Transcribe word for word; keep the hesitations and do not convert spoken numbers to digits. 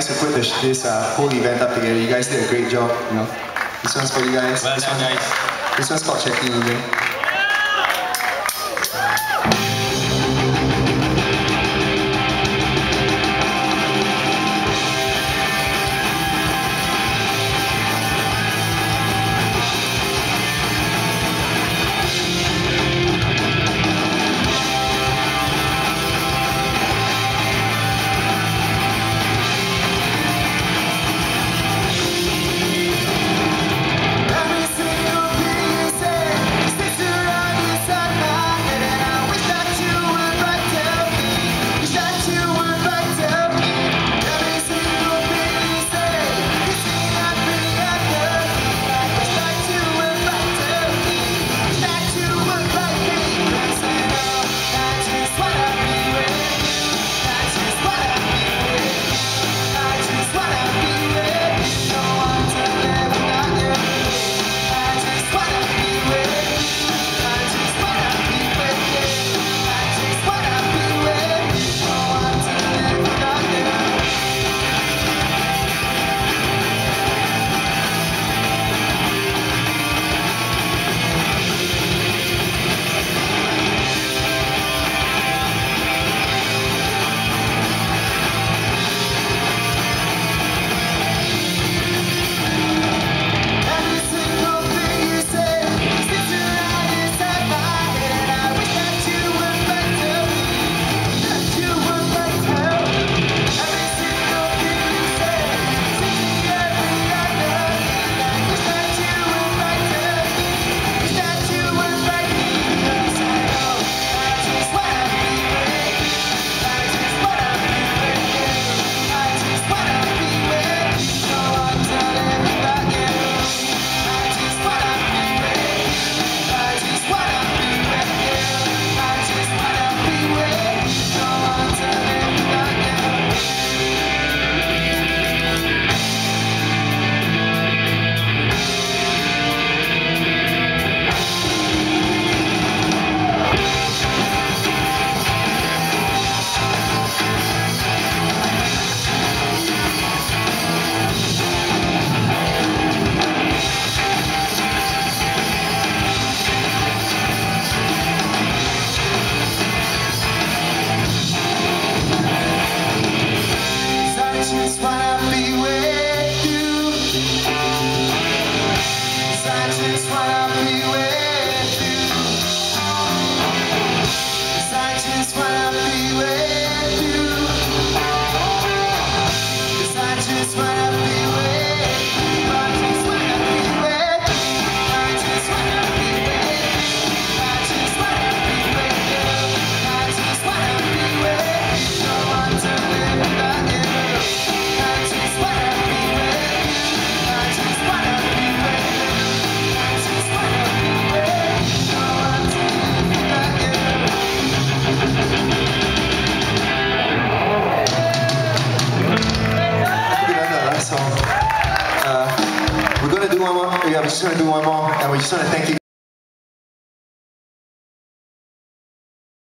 guys who put this, this uh, whole event up together. You guys did a great job. You know, this one's for you guys. Well this done, one, guys. This one's called Checking Evening. Just wanna be with you. I just wanna be with you. I just wanna be with you. I just wanna be with you. I just wanna be with you. I just wanna be with you. I just wanna be with you. I just wanna be with you. No one to live without you. One more. Yeah, we're just gonna do one more, and we just want to thank you.